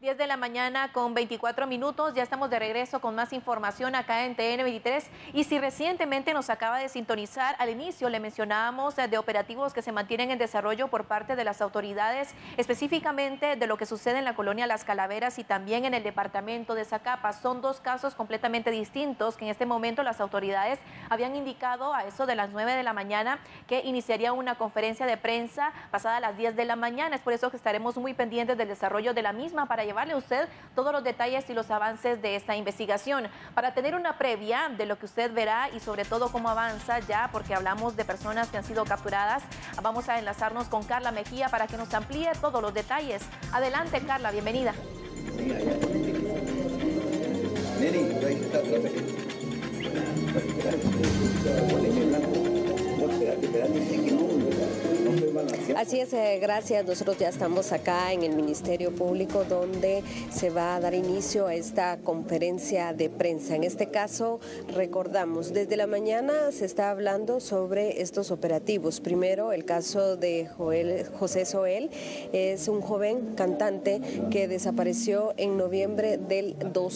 10 de la mañana con 24 minutos. Ya estamos de regreso con más información acá en TN23. Y si recientemente nos acaba de sintonizar, al inicio le mencionábamos de operativos que se mantienen en desarrollo por parte de las autoridades, específicamente de lo que sucede en la colonia Las Calaveras y también en el departamento de Zacapa. Son dos casos completamente distintos que en este momento las autoridades habían indicado a eso de las 9 de la mañana que iniciaría una conferencia de prensa pasada a las 10 de la mañana. Es por eso que estaremos muy pendientes del desarrollo de la misma para llevarle a usted todos los detalles y los avances de esta investigación, para tener una previa de lo que usted verá y sobre todo cómo avanza ya, porque hablamos de personas que han sido capturadas. Vamos a enlazarnos con Carla Mejía para que nos amplíe todos los detalles. Adelante, Carla, bienvenida. Así es, gracias. Nosotros ya estamos acá en el Ministerio Público donde se va a dar inicio a esta conferencia de prensa. En este caso, recordamos, desde la mañana se está hablando sobre estos operativos. Primero, el caso de José Soel, es un joven cantante que desapareció en noviembre del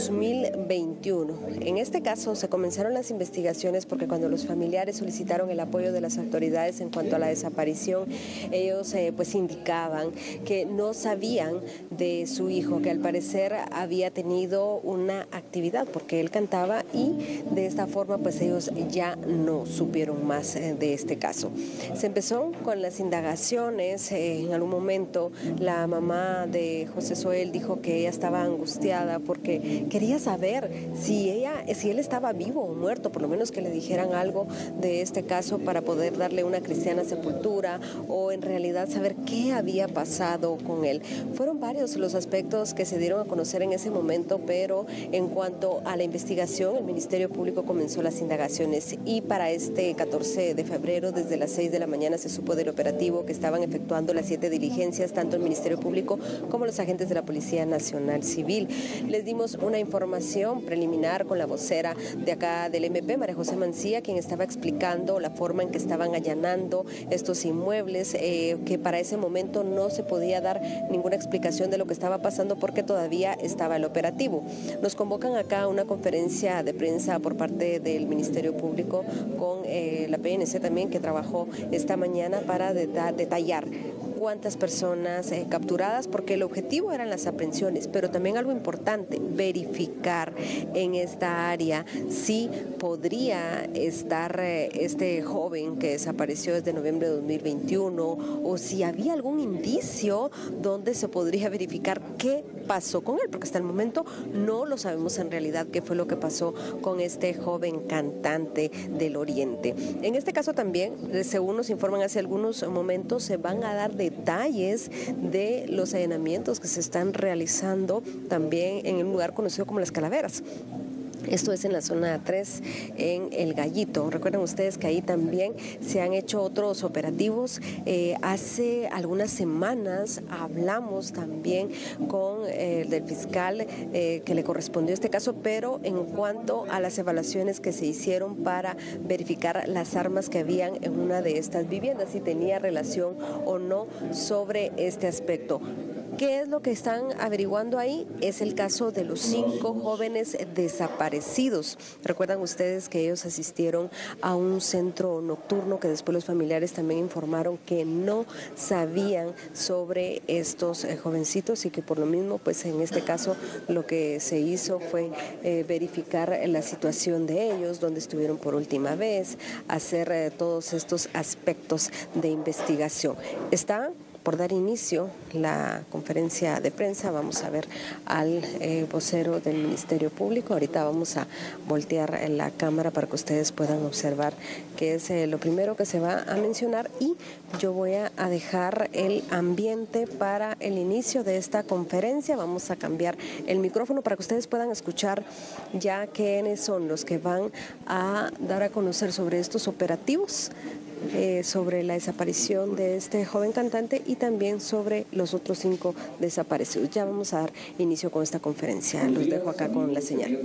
2021. En este caso se comenzaron las investigaciones porque cuando los familiares solicitaron el apoyo de las autoridades en cuanto a la desaparición, ellos pues indicaban que no sabían de su hijo, que al parecer había tenido una actividad porque él cantaba, y de esta forma pues ellos ya no supieron más de este caso. Se empezó con las indagaciones. En algún momento la mamá de José Soel dijo que ella estaba angustiada porque quería saber si él estaba vivo o muerto, por lo menos que le dijeran algo de este caso para poder darle una cristiana sepultura o en realidad saber qué había pasado con él. Fueron varios los aspectos que se dieron a conocer en ese momento, pero en cuanto a la investigación, el Ministerio Público comenzó las indagaciones y para este 14 de febrero, desde las 6 de la mañana, se supo del operativo que estaban efectuando las 7 diligencias, tanto el Ministerio Público como los agentes de la Policía Nacional Civil. Les dimos una información preliminar con la vocera de acá del MP, María José Mancía, quien estaba explicando la forma en que estaban allanando estos inmuebles, que para ese momento no se podía dar ninguna explicación de lo que estaba pasando porque todavía estaba el operativo. Nos convocan acá a una conferencia de prensa por parte del Ministerio Público con la PNC también, que trabajó esta mañana para detallar cuántas personas capturadas, porque el objetivo eran las aprehensiones, pero también algo importante, verificar en esta área si podría estar este joven que desapareció desde noviembre de 2021 o si había algún indicio donde se podría verificar qué pasó con él, porque hasta el momento no lo sabemos en realidad qué fue lo que pasó con este joven cantante del Oriente. En este caso también, según nos informan hace algunos momentos, se van a dar detalles de los allanamientos que se están realizando también en un lugar conocido como Las Calaveras. Esto es en la zona 3, en El Gallito. Recuerden ustedes que ahí también se han hecho otros operativos. Hace algunas semanas hablamos también con el del fiscal que le correspondió este caso, pero en cuanto a las evaluaciones que se hicieron para verificar las armas que habían en una de estas viviendas, si tenía relación o no sobre este aspecto. ¿Qué es lo que están averiguando ahí? Es el caso de los 5 jóvenes desaparecidos. Recuerdan ustedes que ellos asistieron a un centro nocturno que después los familiares también informaron que no sabían sobre estos jovencitos y que por lo mismo, pues en este caso lo que se hizo fue verificar la situación de ellos, dónde estuvieron por última vez, hacer todos estos aspectos de investigación. Está por dar inicio la conferencia de prensa. Vamos a ver al vocero del Ministerio Público. Ahorita vamos a voltear la cámara para que ustedes puedan observar qué es lo primero que se va a mencionar, y yo voy a dejar el ambiente para el inicio de esta conferencia. Vamos a cambiar el micrófono para que ustedes puedan escuchar ya quiénes son los que van a dar a conocer sobre estos operativos, sobre la desaparición de este joven cantante y también sobre los otros 5 desaparecidos. Ya vamos a dar inicio con esta conferencia. Los dejo acá con la señal.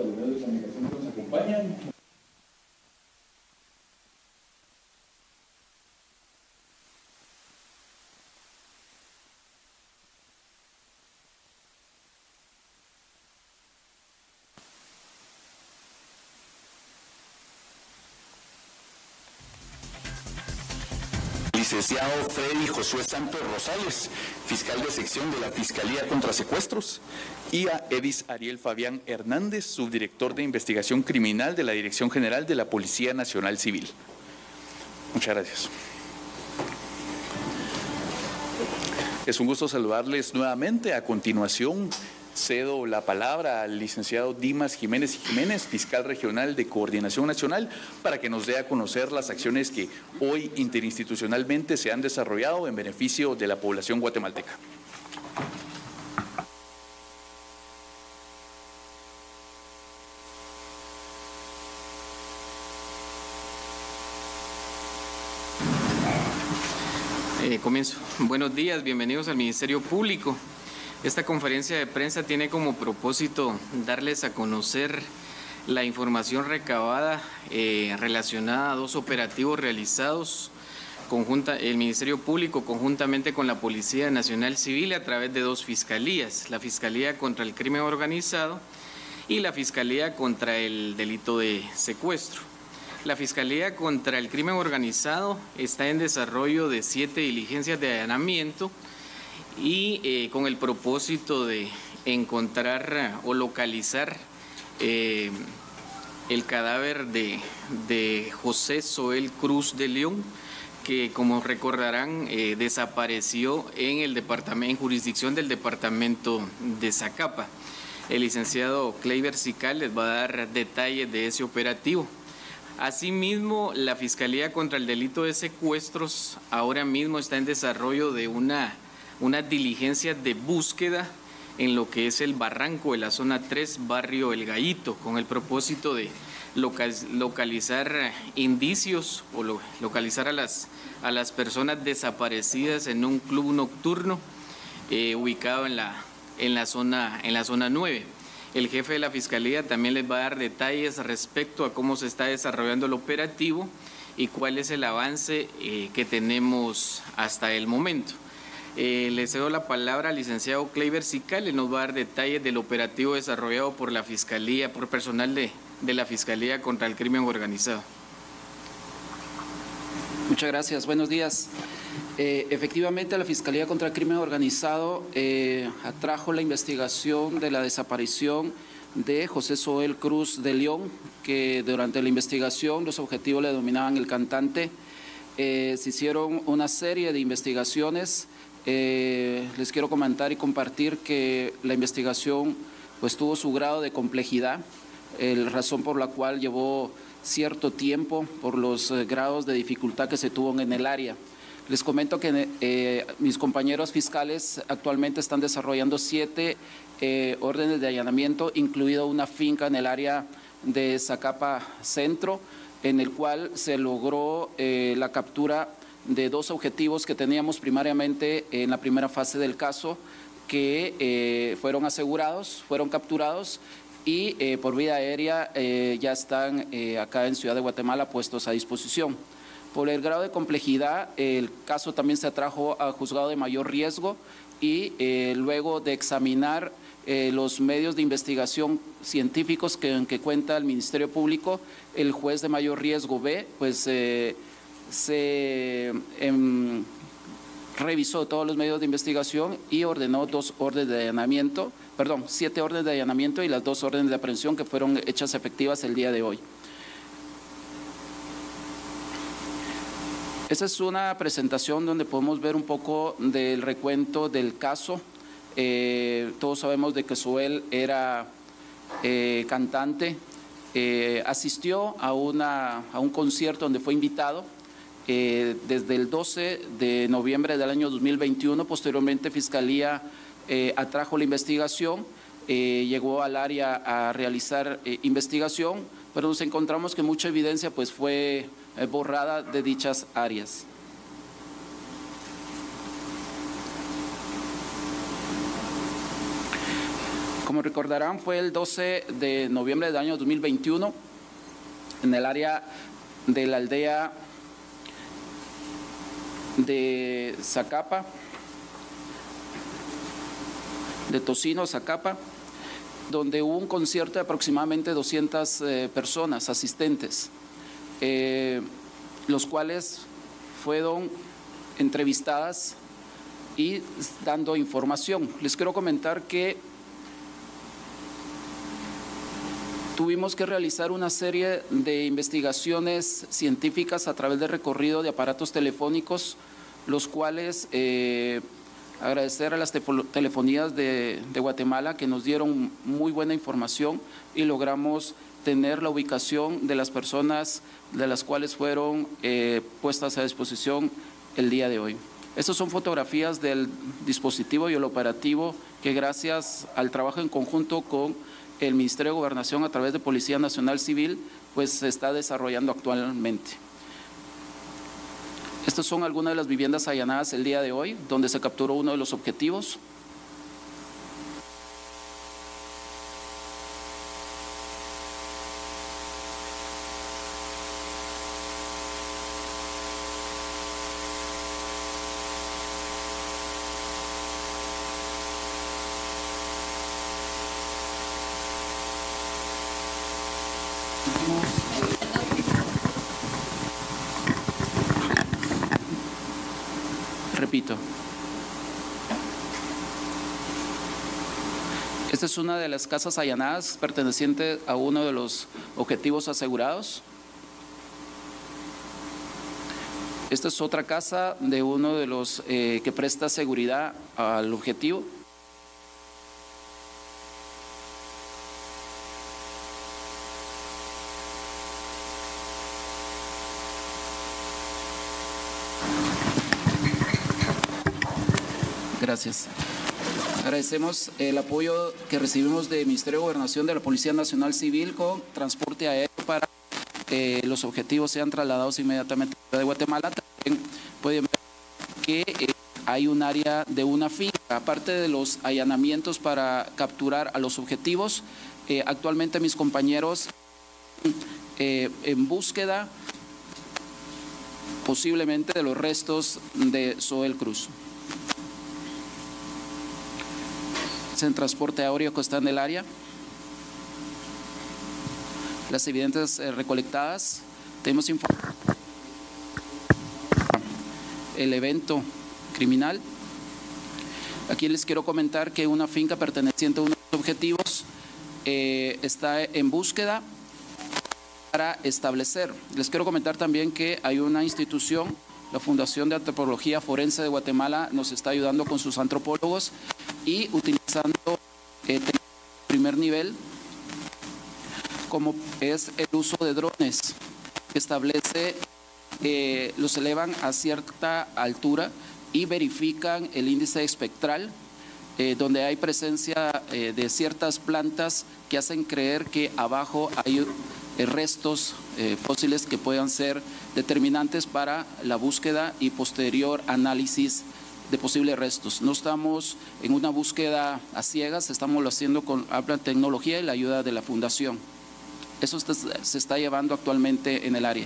licenciado Freddy Josué Santos Rosales, fiscal de sección de la Fiscalía contra Secuestros, y a Edis Ariel Fabián Hernández, subdirector de investigación criminal de la Dirección General de la Policía Nacional Civil. Muchas gracias. Es un gusto saludarles nuevamente. A continuación, cedo la palabra al licenciado Dimas Jiménez y Jiménez, fiscal regional de Coordinación Nacional, para que nos dé a conocer las acciones que hoy interinstitucionalmente se han desarrollado en beneficio de la población guatemalteca. Comienzo. Buenos días, bienvenidos al Ministerio Público. Esta conferencia de prensa tiene como propósito darles a conocer la información recabada relacionada a dos operativos realizados el Ministerio Público conjuntamente con la Policía Nacional Civil a través de dos fiscalías, la Fiscalía contra el Crimen Organizado y la Fiscalía contra el Delito de Secuestro. La Fiscalía contra el Crimen Organizado está en desarrollo de 7 diligencias de allanamiento y con el propósito de encontrar o localizar el cadáver de José Zoel Cruz de León, que como recordarán desapareció en jurisdicción del departamento de Zacapa. El licenciado Kleiber Sical les va a dar detalles de ese operativo. Asimismo, la Fiscalía contra el Delito de Secuestros ahora mismo está en desarrollo de una diligencia de búsqueda en lo que es el barranco de la zona 3, barrio El Gallito, con el propósito de localizar indicios o localizar a las personas desaparecidas en un club nocturno ubicado en la zona 9. El jefe de la Fiscalía también les va a dar detalles respecto a cómo se está desarrollando el operativo y cuál es el avance que tenemos hasta el momento. Le cedo la palabra al licenciado Kleiber Sical, y nos va a dar detalles del operativo desarrollado por la Fiscalía, por personal de la Fiscalía contra el Crimen Organizado. Muchas gracias, buenos días. Efectivamente, la Fiscalía contra el Crimen Organizado atrajo la investigación de la desaparición de José Zoel Cruz de León, que durante la investigación los objetivos le denominaban el cantante. Se hicieron una serie de investigaciones. Les quiero comentar y compartir que la investigación pues tuvo su grado de complejidad, razón por la cual llevó cierto tiempo por los grados de dificultad que se tuvo en el área. Les comento que mis compañeros fiscales actualmente están desarrollando 7 órdenes de allanamiento, incluido una finca en el área de Zacapa Centro, en el cual se logró la captura de 2 objetivos que teníamos primariamente en la primera fase del caso, que fueron asegurados, fueron capturados y por vía aérea ya están acá en Ciudad de Guatemala puestos a disposición. Por el grado de complejidad, el caso también se atrajo a juzgado de mayor riesgo y luego de examinar los medios de investigación científicos que cuenta el Ministerio Público, el juez de mayor riesgo B, pues revisó todos los medios de investigación y ordenó 7 órdenes de allanamiento y las 2 órdenes de aprehensión que fueron hechas efectivas el día de hoy. Esta es una presentación donde podemos ver un poco del recuento del caso. Todos sabemos de que Zoel era cantante, asistió a un concierto donde fue invitado desde el 12 de noviembre del año 2021. Posteriormente, Fiscalía atrajo la investigación, llegó al área a realizar investigación, pero nos encontramos que mucha evidencia pues fue borrada de dichas áreas. Como recordarán, fue el 12 de noviembre del año 2021 en el área de la aldea de Zacapa, de Tocino, Zacapa, donde hubo un concierto de aproximadamente 200 personas asistentes, los cuales fueron entrevistadas y dando información. Les quiero comentar que tuvimos que realizar una serie de investigaciones científicas a través del recorrido de aparatos telefónicos, los cuales agradecer a las telefonías de Guatemala que nos dieron muy buena información y logramos tener la ubicación de las personas de las cuales fueron puestas a disposición el día de hoy. Estas son fotografías del dispositivo y el operativo que gracias al trabajo en conjunto con el Ministerio de Gobernación a través de Policía Nacional Civil, pues se está desarrollando actualmente. Estas son algunas de las viviendas allanadas el día de hoy, donde se capturó uno de los objetivos. Repito, esta es una de las casas allanadas perteneciente a uno de los objetivos asegurados. Esta es otra casa de uno de los que presta seguridad al objetivo. Gracias. Agradecemos el apoyo que recibimos del Ministerio de Gobernación, de la Policía Nacional Civil con transporte aéreo para que los objetivos sean trasladados inmediatamente a la ciudad de Guatemala. También pueden ver que hay un área de una finca, aparte de los allanamientos para capturar a los objetivos. Actualmente mis compañeros en búsqueda posiblemente de los restos de Zoel Cruz. En transporte aéreo que está en el área. Las evidencias recolectadas, tenemos el evento criminal. Aquí les quiero comentar que una finca perteneciente a uno de los objetivos está en búsqueda para establecer. Les quiero comentar también que hay una institución, la Fundación de Antropología Forense de Guatemala, nos está ayudando con sus antropólogos y utilizando primer nivel, como es el uso de drones, que establece, los elevan a cierta altura y verifican el índice espectral, donde hay presencia de ciertas plantas que hacen creer que abajo hay restos fósiles que puedan ser determinantes para la búsqueda y posterior análisis de posibles restos. No estamos en una búsqueda a ciegas, estamos lo haciendo con amplia tecnología y la ayuda de la Fundación. Eso se está llevando actualmente en el área.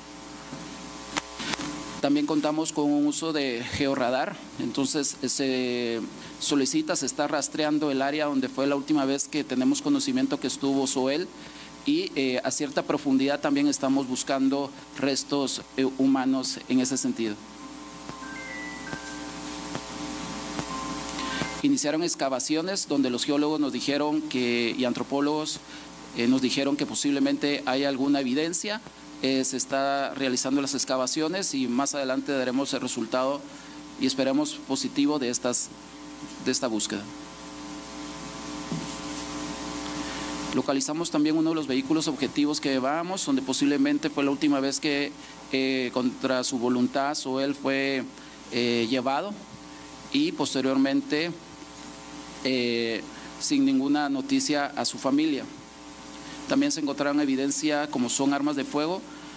También contamos con un uso de georradar, entonces se solicita, se está rastreando el área donde fue la última vez que tenemos conocimiento que estuvo Zoel y a cierta profundidad también estamos buscando restos humanos en ese sentido. Iniciaron excavaciones donde los geólogos nos dijeron que, y antropólogos nos dijeron que posiblemente hay alguna evidencia. Se está realizando las excavaciones y más adelante daremos el resultado y esperemos positivo de esta búsqueda. Localizamos también uno de los vehículos objetivos que llevábamos, donde posiblemente fue la última vez que contra su voluntad Zoel fue llevado y posteriormente sin ninguna noticia a su familia. También se encontraron evidencia como son armas de fuego,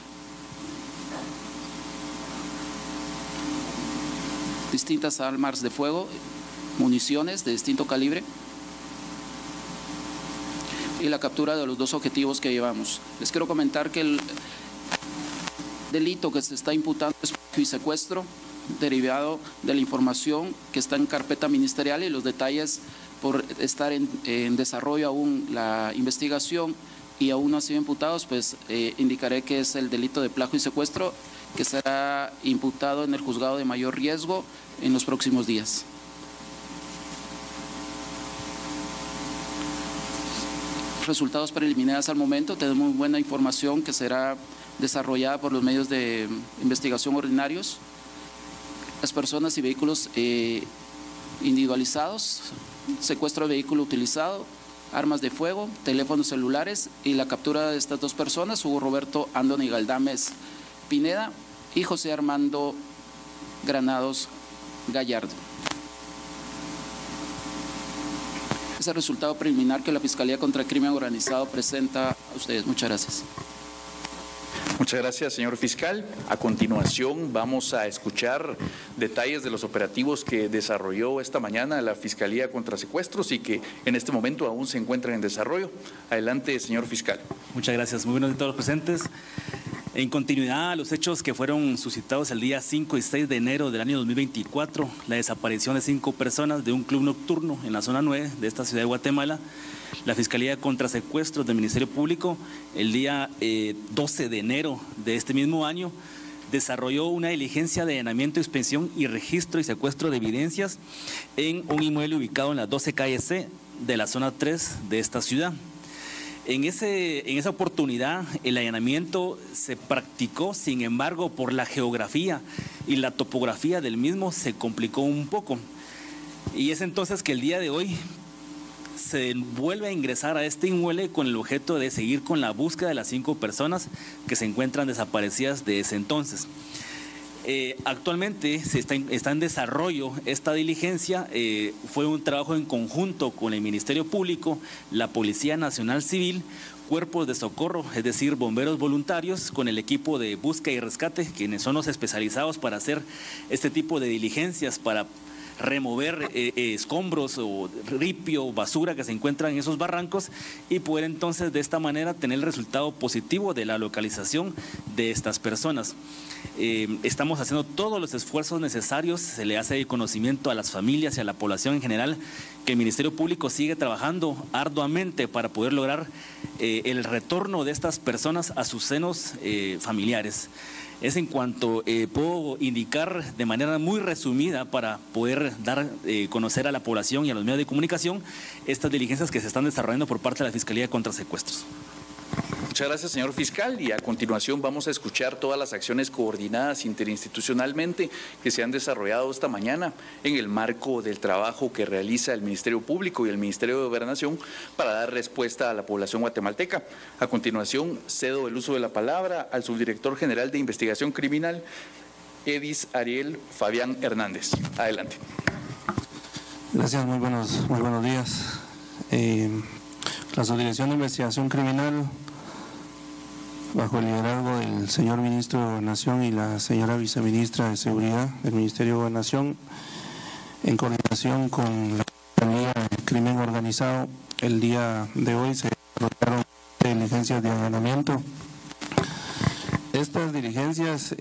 distintas armas de fuego, municiones de distinto calibre y la captura de los dos objetivos que llevamos. Les quiero comentar que el delito que se está imputando es y secuestro derivado de la información que está en carpeta ministerial y los detalles por estar en desarrollo aún la investigación y aún no han sido imputados, pues indicaré que es el delito de plagio y secuestro que será imputado en el juzgado de mayor riesgo en los próximos días. Resultados preliminares al momento, tenemos muy buena información que será desarrollada por los medios de investigación ordinarios. Las personas y vehículos individualizados, secuestro de vehículo utilizado, armas de fuego, teléfonos celulares y la captura de estas dos personas, Hugo Roberto Andoni Galdames Pineda y José Armando Granados Gallardo. Es el resultado preliminar que la Fiscalía contra el Crimen Organizado presenta a ustedes. Muchas gracias. Muchas gracias, señor fiscal. A continuación vamos a escuchar detalles de los operativos que desarrolló esta mañana la Fiscalía contra Secuestros y que en este momento aún se encuentran en desarrollo. Adelante, señor fiscal. Muchas gracias. Muy buenos días a todos los presentes. En continuidad a los hechos que fueron suscitados el día 5 y 6 de enero del año 2024, la desaparición de 5 personas de un club nocturno en la zona 9 de esta ciudad de Guatemala, la Fiscalía contra Secuestros del Ministerio Público, el día 12 de enero de este mismo año, desarrolló una diligencia de allanamiento, inspección y registro y secuestro de evidencias en un inmueble ubicado en la 12 calle C de la zona 3 de esta ciudad. En esa oportunidad el allanamiento se practicó, sin embargo, por la geografía y la topografía del mismo se complicó un poco. Y es entonces que el día de hoy se vuelve a ingresar a este inmueble con el objeto de seguir con la búsqueda de las 5 personas que se encuentran desaparecidas de ese entonces. Actualmente está en desarrollo esta diligencia. Fue un trabajo en conjunto con el Ministerio Público, la Policía Nacional Civil, cuerpos de socorro, es decir, bomberos voluntarios, con el equipo de búsqueda y rescate, quienes son los especializados para hacer este tipo de diligencias, para remover escombros o ripio, basura que se encuentran en esos barrancos y poder entonces de esta manera tener el resultado positivo de la localización de estas personas. Estamos haciendo todos los esfuerzos necesarios, se le hace conocimiento a las familias y a la población en general que el Ministerio Público sigue trabajando arduamente para poder lograr el retorno de estas personas a sus senos familiares. Es en cuanto puedo indicar de manera muy resumida para poder dar a conocer a la población y a los medios de comunicación estas diligencias que se están desarrollando por parte de la Fiscalía contra Secuestros. Muchas gracias, señor fiscal, y a continuación vamos a escuchar todas las acciones coordinadas interinstitucionalmente que se han desarrollado esta mañana en el marco del trabajo que realiza el Ministerio Público y el Ministerio de Gobernación para dar respuesta a la población guatemalteca. A continuación cedo el uso de la palabra al subdirector general de Investigación Criminal, Edis Ariel Fabián Hernández. Adelante. Gracias, muy buenos días. La Subdirección de Investigación Criminal, bajo el liderazgo del señor Ministro de Gobernación y la señora Viceministra de Seguridad del Ministerio de Gobernación, en coordinación con la Fiscalía de Crimen Organizado, el día de hoy se desarrollaron diligencias de allanamiento. Estas diligencias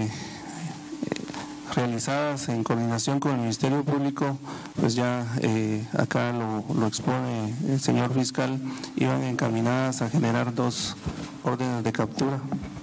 realizadas en coordinación con el Ministerio Público, pues ya acá lo expone el señor fiscal, iban encaminadas a generar 2 órdenes de captura.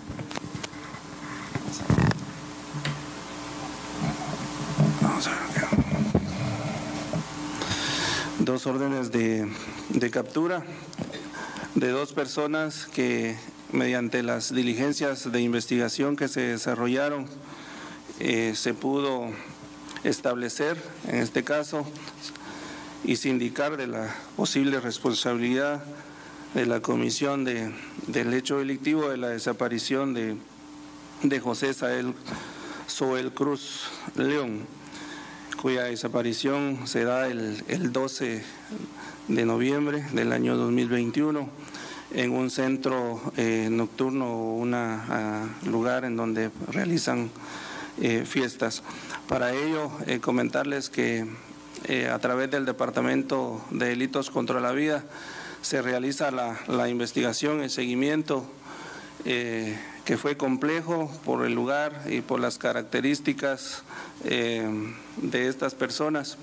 Dos órdenes de captura de 2 personas que mediante las diligencias de investigación que se desarrollaron se pudo establecer, en este caso, y sindicar de la posible responsabilidad de la comisión del hecho delictivo de la desaparición de José Soel Cruz León, cuya desaparición se da el 12 de noviembre del año 2021 en un centro nocturno, un lugar en donde realizan fiestas. Para ello, comentarles que a través del Departamento de Delitos contra la Vida se realiza la investigación, el seguimiento, que fue complejo por el lugar y por las características de estas personas.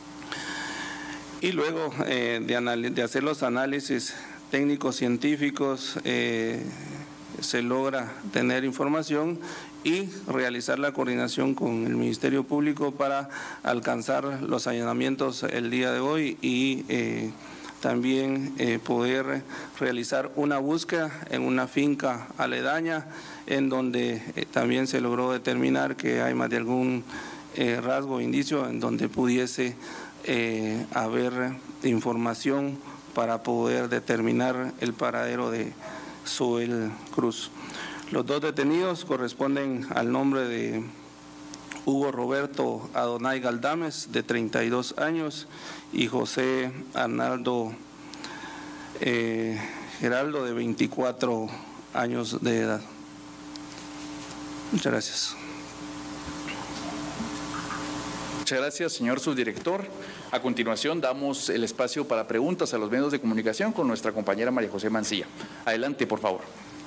Y luego de hacer los análisis técnicos científicos, se logra tener información y realizar la coordinación con el Ministerio Público para alcanzar los allanamientos el día de hoy y también poder realizar una búsqueda en una finca aledaña en donde también se logró determinar que hay más de algún rasgo o indicio en donde pudiese haber información para poder determinar el paradero de Zoel Cruz. Los dos detenidos corresponden al nombre de Hugo Roberto Adonai Galdames, de 32 años, y José Arnaldo Geraldo, de 24 años de edad. Muchas gracias. Muchas gracias, señor subdirector. A continuación, damos el espacio para preguntas a los medios de comunicación con nuestra compañera María José Mancilla. Adelante, por favor.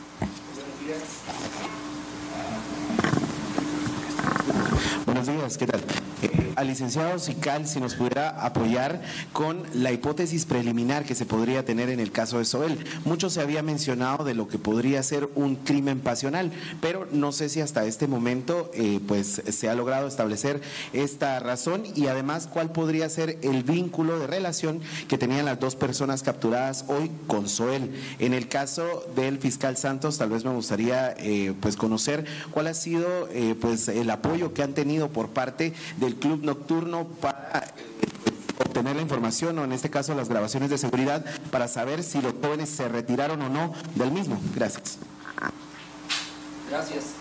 Buenos días, ¿qué tal? Al licenciado Sical, si nos pudiera apoyar con la hipótesis preliminar que se podría tener en el caso de Zoel. Mucho se había mencionado de lo que podría ser un crimen pasional, pero no sé si hasta este momento pues se ha logrado establecer esta razón y además cuál podría ser el vínculo de relación que tenían las dos personas capturadas hoy con Zoel. En el caso del fiscal Santos, tal vez me gustaría pues conocer cuál ha sido pues el apoyo que han tenido por parte del Club Nocturno para obtener la información o en este caso las grabaciones de seguridad para saber si los jóvenes se retiraron o no del mismo. Gracias. Gracias.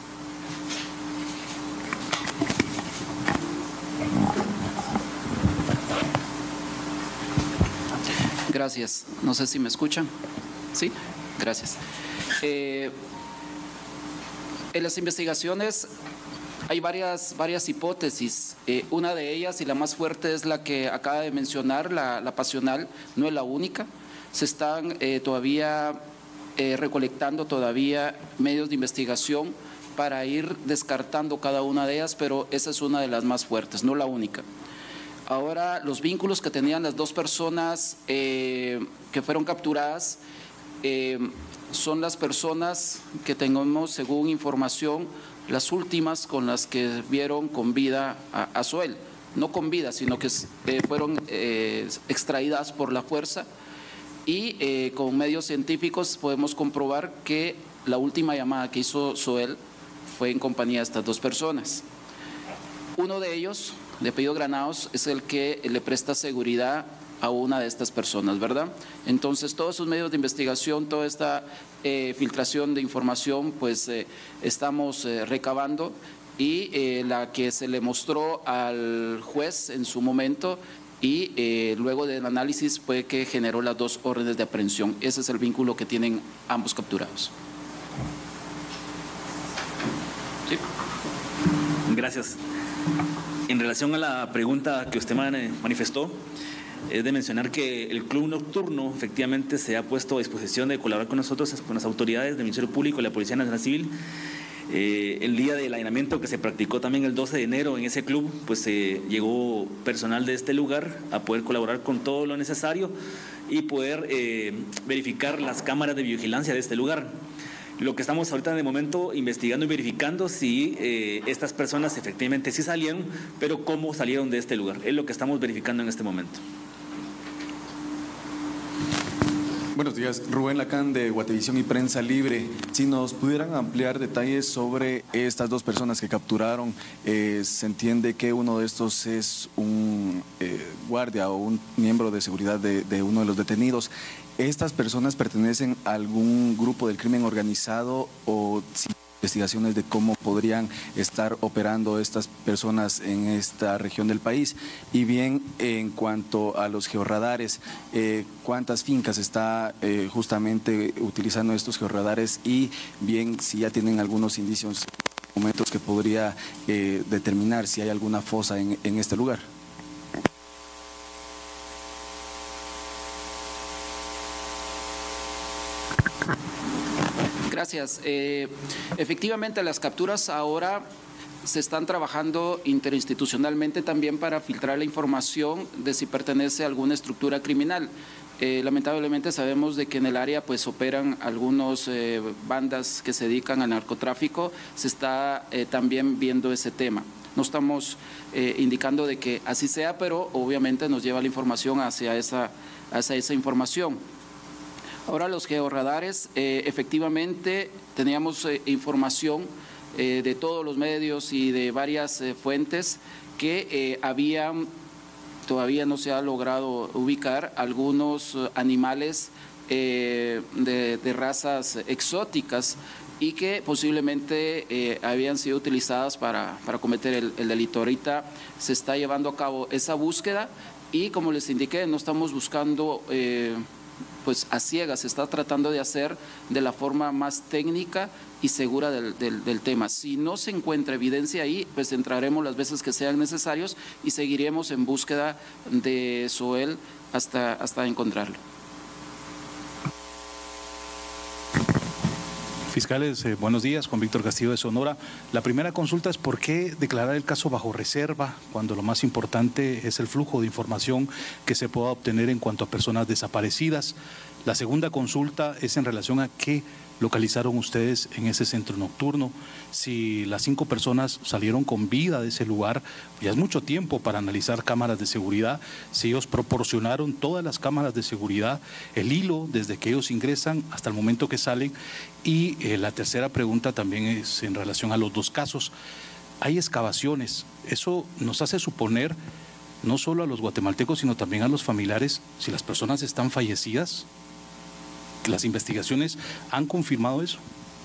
Gracias. No sé si me escuchan. Sí, gracias. En las investigaciones hay varias hipótesis. Una de ellas y la más fuerte es la que acaba de mencionar, la pasional, no es la única. Se están todavía recolectando todavía medios de investigación para ir descartando cada una de ellas, pero esa es una de las más fuertes, no la única. Ahora, los vínculos que tenían las dos personas que fueron capturadas son las personas que tenemos, según información, las últimas con las que vieron con vida a Zoel. No con vida, sino que fueron extraídas por la fuerza y con medios científicos podemos comprobar que la última llamada que hizo Zoel fue en compañía de estas dos personas. Uno de ellos, de apellido Granados, es el que le presta seguridad a una de estas personas, ¿verdad? Entonces, todos esos medios de investigación, toda esta filtración de información, pues estamos recabando y la que se le mostró al juez en su momento y luego del análisis fue que generó las dos órdenes de aprehensión. Ese es el vínculo que tienen ambos capturados. Sí. Gracias. En relación a la pregunta que usted manifestó, es de mencionar que el Club Nocturno efectivamente se ha puesto a disposición de colaborar con nosotros, con las autoridades del Ministerio Público y la Policía Nacional Civil. El día del allanamiento que se practicó también el 12 de enero en ese club, pues llegó personal de este lugar a poder colaborar con todo lo necesario y poder verificar las cámaras de vigilancia de este lugar. Lo que estamos ahorita de momento investigando y verificando si estas personas efectivamente sí salieron, pero cómo salieron de este lugar. Es lo que estamos verificando en este momento. Buenos días, Rubén Lacán de Guatevisión y Prensa Libre. Si nos pudieran ampliar detalles sobre estas dos personas que capturaron, se entiende que uno de estos es un guardia o un miembro de seguridad de uno de los detenidos. ¿Estas personas pertenecen a algún grupo del crimen organizado o investigaciones de cómo podrían estar operando estas personas en esta región del país? Y bien, en cuanto a los georradares, ¿cuántas fincas está justamente utilizando estos georradares? Y bien, si ya tienen algunos indicios, momentos que podría determinar si hay alguna fosa en este lugar. Gracias. Efectivamente, las capturas ahora se están trabajando interinstitucionalmente también para filtrar la información de si pertenece a alguna estructura criminal. Lamentablemente sabemos de que en el área pues operan algunos bandas que se dedican al narcotráfico. Se está también viendo ese tema. No estamos indicando de que así sea, pero obviamente nos lleva la información hacia esa información. Ahora los georradares, efectivamente teníamos información de todos los medios y de varias fuentes que todavía no se ha logrado ubicar algunos animales de razas exóticas y que posiblemente habían sido utilizadas para cometer el delito. Ahorita se está llevando a cabo esa búsqueda y, como les indiqué, no estamos buscando pues a ciegas, se está tratando de hacer de la forma más técnica y segura del tema. Si no se encuentra evidencia ahí, pues entraremos las veces que sean necesarios y seguiremos en búsqueda de Zoel hasta encontrarlo. Fiscales, buenos días, Juan Víctor Castillo de Sonora. La primera consulta es por qué declarar el caso bajo reserva cuando lo más importante es el flujo de información que se pueda obtener en cuanto a personas desaparecidas. La segunda consulta es en relación a qué localizaron ustedes en ese centro nocturno. Si las 5 personas salieron con vida de ese lugar, ya es mucho tiempo para analizar cámaras de seguridad. Si ellos proporcionaron todas las cámaras de seguridad, el hilo desde que ellos ingresan hasta el momento que salen. Y la tercera pregunta también es en relación a los 2 casos. Hay excavaciones. Eso nos hace suponer no solo a los guatemaltecos, sino también a los familiares, si las personas están fallecidas. ¿Las investigaciones han confirmado eso?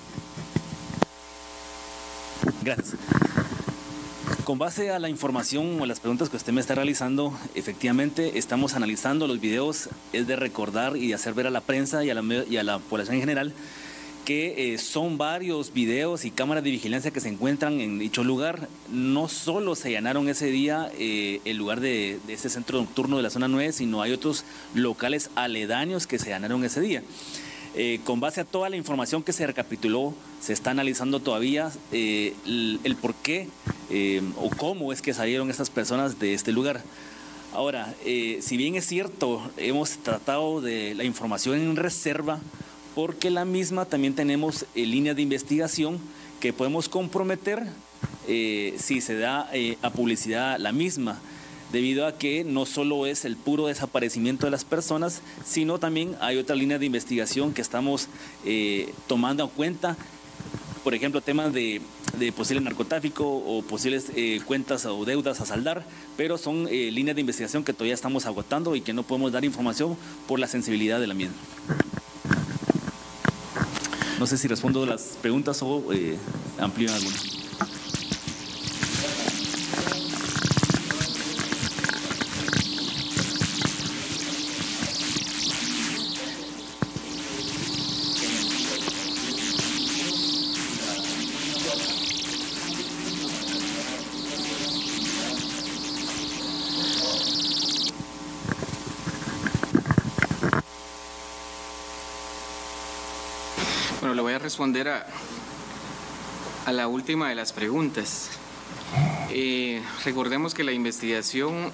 Gracias. Con base a la información o las preguntas que usted me está realizando, efectivamente estamos analizando los videos. Es de recordar y de hacer ver a la prensa y a la población en general que son varios videos y cámaras de vigilancia que se encuentran en dicho lugar. No solo se allanaron ese día el lugar de ese centro nocturno de la zona 9, sino hay otros locales aledaños que se allanaron ese día. Con base a toda la información que se recapituló, se está analizando todavía el por qué o cómo es que salieron estas personas de este lugar. Ahora, si bien es cierto, hemos tratado de la información en reserva, porque la misma también tenemos líneas de investigación que podemos comprometer si se da a publicidad la misma, debido a que no solo es el puro desaparecimiento de las personas, sino también hay otra línea de investigación que estamos tomando en cuenta, por ejemplo, temas de posible narcotráfico o posibles cuentas o deudas a saldar, pero son líneas de investigación que todavía estamos agotando y que no podemos dar información por la sensibilidad de la misma. No sé si respondo a las preguntas o amplío alguna. Bueno, le voy a responder a la última de las preguntas. Recordemos que la investigación,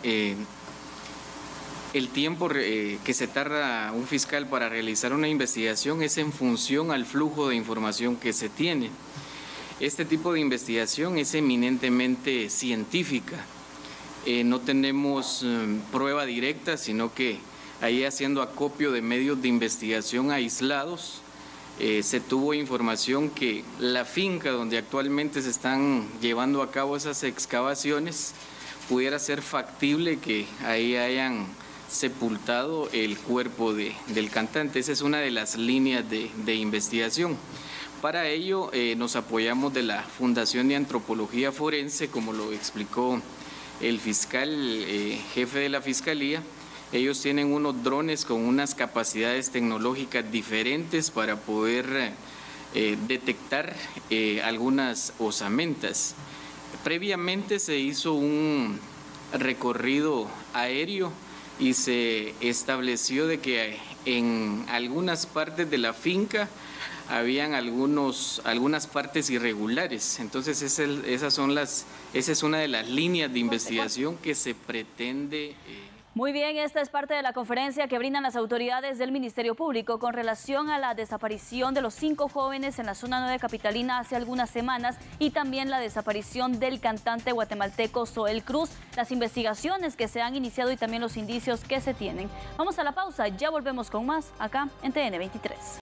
el tiempo que se tarda un fiscal para realizar una investigación es en función al flujo de información que se tiene. Este tipo de investigación es eminentemente científica. No tenemos prueba directa, sino que ahí haciendo acopio de medios de investigación aislados, se tuvo información que la finca donde actualmente se están llevando a cabo esas excavaciones pudiera ser factible que ahí hayan sepultado el cuerpo del cantante. Esa es una de las líneas de investigación. Para ello nos apoyamos de la Fundación de Antropología Forense, como lo explicó el fiscal jefe de la Fiscalía. Ellos tienen unos drones con unas capacidades tecnológicas diferentes para poder detectar algunas osamentas. Previamente se hizo un recorrido aéreo y se estableció de que en algunas partes de la finca habían algunas partes irregulares. Entonces esa es una de las líneas de investigación que se pretende Muy bien, esta es parte de la conferencia que brindan las autoridades del Ministerio Público con relación a la desaparición de los 5 jóvenes en la zona 9 capitalina hace algunas semanas y también la desaparición del cantante guatemalteco Zoel Cruz, las investigaciones que se han iniciado y también los indicios que se tienen. Vamos a la pausa, ya volvemos con más acá en TN23.